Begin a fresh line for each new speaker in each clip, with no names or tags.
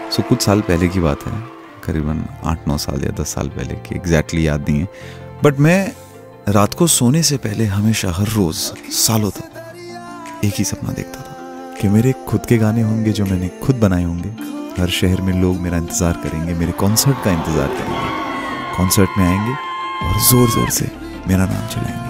सो कुछ साल पहले की बात है, करीबन 8-9 साल या 10 साल पहले की, एग्जैक्टली याद नहीं है। बट मैं रात को सोने से पहले हमेशा हर रोज़ सालों तक एक ही सपना देखता था कि मेरे खुद के गाने होंगे जो मैंने खुद बनाए होंगे। हर शहर में लोग मेरा इंतज़ार करेंगे, मेरे कॉन्सर्ट का इंतज़ार करेंगे, कॉन्सर्ट में आएंगे और ज़ोर ज़ोर से मेरा नाम चलाएंगे।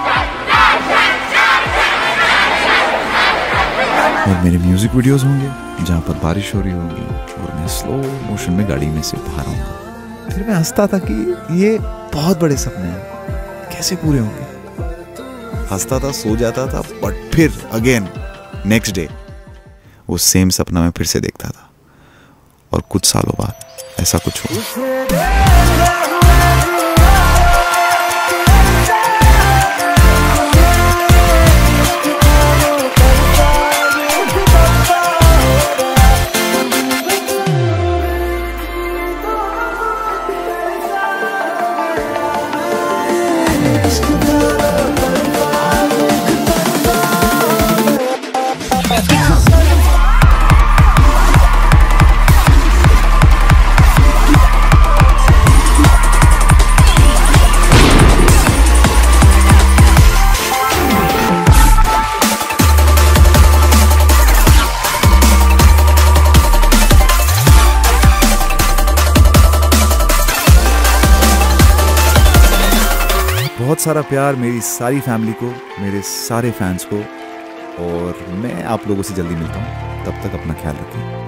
और मेरे म्यूज़िक वीडियोस होंगे जहाँ पर बारिश हो रही होगी और मैं स्लो मोशन में गाड़ी में से बाहर आऊँगा। फिर मैं हंसता था कि ये बहुत बड़े सपने हैं, कैसे पूरे होंगे। हंसता था, सो जाता था, बट फिर अगेन नेक्स्ट डे वो सेम सपना मैं फिर से देखता था। और कुछ सालों बाद ऐसा कुछ हुआ। बहुत सारा प्यार मेरी सारी फैमिली को, मेरे सारे फैंस को, और मैं आप लोगों से जल्दी मिलता हूँ। तब तक अपना ख्याल रखें।